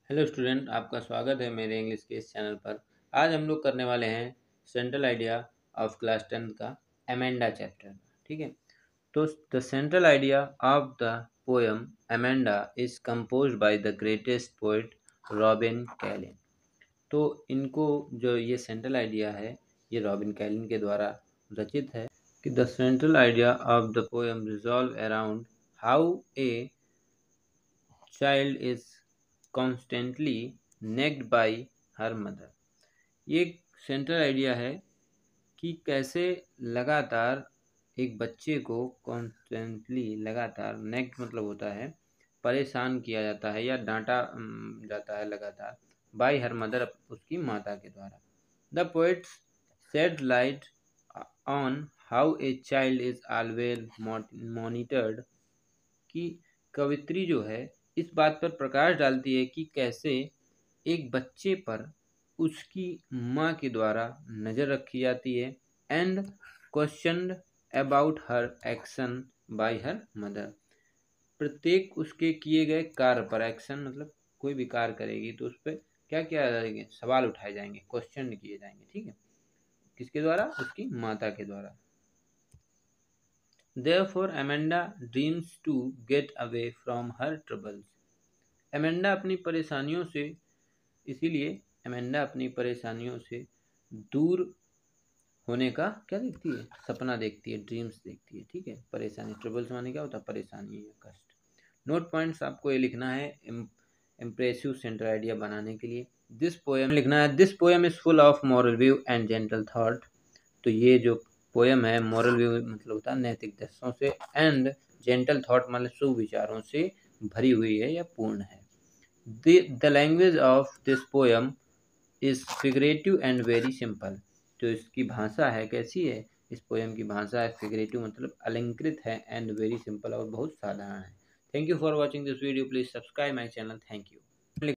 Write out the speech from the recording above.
Hello student, आपका स्वागत है मेरे इंग्लिश के इस चैनल पर। आज हम लोग करने वाले हैं सेंट्रल आइडिया ऑफ क्लास 10 का एमेंडा चैप्टर। ठीक है, तो the central idea of the poem Amanda is composed by the greatest poet Robin Klein. तो इनको जो ये सेंट्रल आइडिया है ये रॉबिन कैलिन के द्वारा रचित है कि the central idea of the poem resolve around how a child is constantly nagged by her mother. ये एक सेंट्रल आइडिया है कि कैसे लगातार एक बच्चे को कॉन्स्टेंटली लगातार, नेग्ड मतलब होता है परेशान किया जाता है या डांटा जाता है लगातार, बाय हर मदर उसकी माता के द्वारा। The poets shed light on how a child is always monitored, कि कवित्री जो है इस बात पर प्रकाश डालती है कि कैसे एक बच्चे पर उसकी माँ के द्वारा नज़र रखी जाती है, and questioned about her action by her mother. प्रत्येक उसके किए गए कार्य पर, एक्शन मतलब कोई भी कार्य करेगी तो उस पर क्या किया जाएंगे, सवाल उठाए जाएंगे, क्वेश्चन किए जाएंगे। ठीक है, किसके द्वारा? उसकी माता के द्वारा। Therefore, Amanda dreams to get away from her troubles. Amanda अपनी परेशानियों से, इसीलिए अमेंडा अपनी परेशानियों से दूर होने का क्या देखती है? सपना देखती है, ड्रीम्स देखती है। ठीक है, परेशानी, ट्रबल्स माने क्या होता है? परेशानी या कष्ट। नोट पॉइंट्स आपको ये लिखना है इम्प्रेसिव सेंट्रल आइडिया बनाने के लिए। दिस पोएम लिखना है, this poem is full of moral view and gentle thought. तो ये जो पोएम है, मॉरल व्यू मतलब होता है नैतिक दर्शनों से, एंड जेंटल थॉट मतलब शुभ विचारों से भरी हुई है या पूर्ण है। The language of this poem is figurative and very simple. जो इसकी भाषा है कैसी है? इस पोएम की भाषा है फिगरेटिव मतलब अलंकृत है, एंड वेरी सिंपल और बहुत साधारण है। Thank you for watching this video. Please subscribe my channel. Thank you.